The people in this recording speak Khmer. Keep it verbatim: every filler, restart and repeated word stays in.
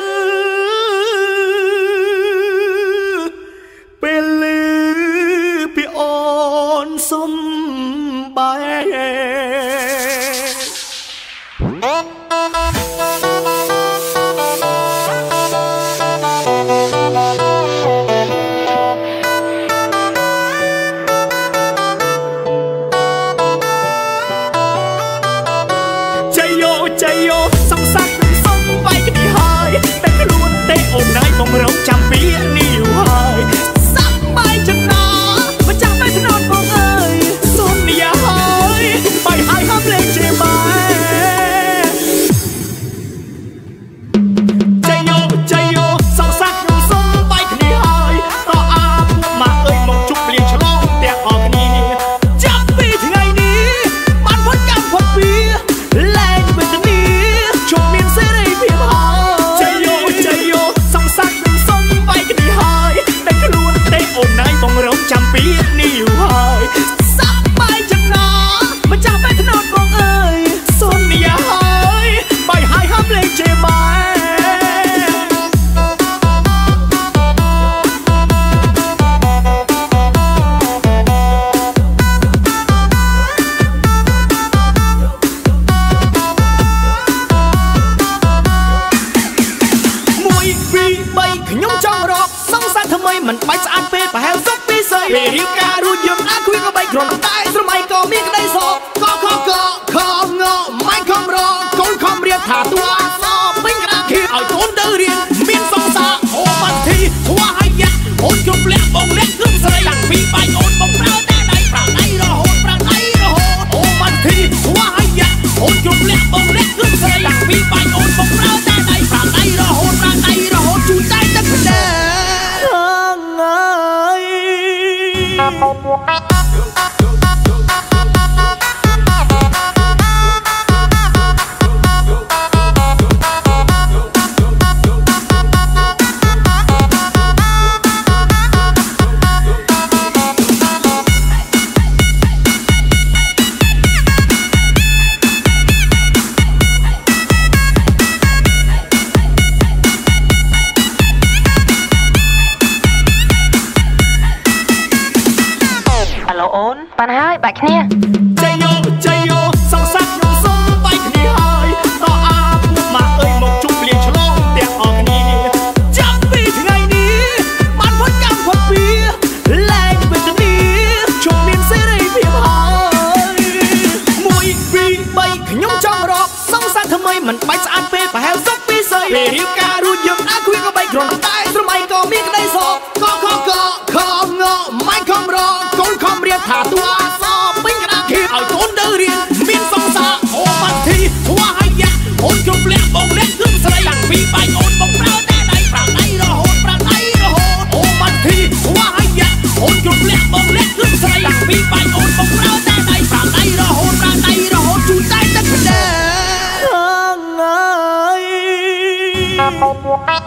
ពេលលឺពីអូនសុំបែចៃយោចៃយោសំសាក់សុំបែកគ្នាហើយតែខ្លួនទេអូនណាយបងរងចាំពីនេះយូរហើយសាប់បែកចំណាមិនចាំបែកធ្នន់បងអើយសុំនេះហើយបែកហើយហប់លេងជាបែចៃយោចៃយោសំសាក់សុំបែកគ្នាហើយតោះអាពួកម៉ាក់អើយមកជប់លៀងឆ្លងទាំងអស់គ្នាចាប់ពីថ្ងៃនេះបានផុតកម្មផុតពីលែងវេទនាជុំមានសេរីភាពហើយចៃយោចៃយោសំសាក់សុំបែកគ្នាហើយតែខ្លួនទេអូនណាយបងរងចាំពីនេះយូរហើយសាប់បែកចំណាមិនចាំបែកធ្នន់បងអើយសុំនេះហើយបែកហើយហប់លេងជាបែខ្ញុំចង់រកសង្សារថ្មីមិនបាច់ស្អាតពេកប្រហែលសុខពីស្អីពេលរៀបការរួចយើងអាចคุยក៏បីគ្រាន់តែស្រមៃក៏មានក្តីសោកក៏ខកក៏ខំងមិនខំរកកូនខំរៀបថាតួអក្សរពេញក្តារខៀវឲ្យកូនទៅរៀនមានសង្សារអូបាត់ធីធួហើយយ៉ាអូនជុំលាក់បងលាក់គឺស្រីតាំងពីបាយអូនបងប្រើតែដៃប្រើដៃរហូតប្រើដៃរហូតអូបាត់ធីធួហើយយ៉ាអូនជុំលាក់បងលាក់គឺស្រីតាំងពីបាយអូនបងប្រើតែដៃប្រើដៃរហូតប្រើដៃរហូតជួយតែទឹកភ្នែកអូនបានហើយបែកគ្នាចៃយោចៃយោសង្សាក់ខ្ញុំសុំបែកគ្នាហើយតោះអាពួកម៉ាក់អើយមកជប់លៀងឆ្លងទាំងអស់គ្នាចាប់ពីថ្ងៃនេះបានផុតកម្មផុតពីលែងវេទនាជុំមានសេរីភាពហើយមួយពីរបីខ្ញុំចង់រកសង្សារថ្មីមិនបាច់ស្អាតពេកប្រហែលសុខពីស្អីពេលរៀបការរួចយើងអាចคุยក៏បីគ្រាន់តែស្រមៃក៏មានក្តីសោកក៏ខកក៏ខំងមិនខំរកកូនខំរៀបថាតួអក្សរពេញក្តារខៀវឲ្យកូនទៅរៀនមានសង្សារអូបាត់ធីធួហើយយ៉ាអូនជុំលាក់បងលាក់គឺស្រីតាំងពីបាយអូនបងប្រើតែដៃប្រើដៃរហូតប្រើដៃរហូតអូបាត់ធីធួហើយយ៉ាអូនជុំលាក់បងលាក់គឺស្រីតាំងពីបាយអូនបងប្រើតែដៃប្រើដៃរហូតប្រើដៃរហូតជួយតែទឹកភ្នែក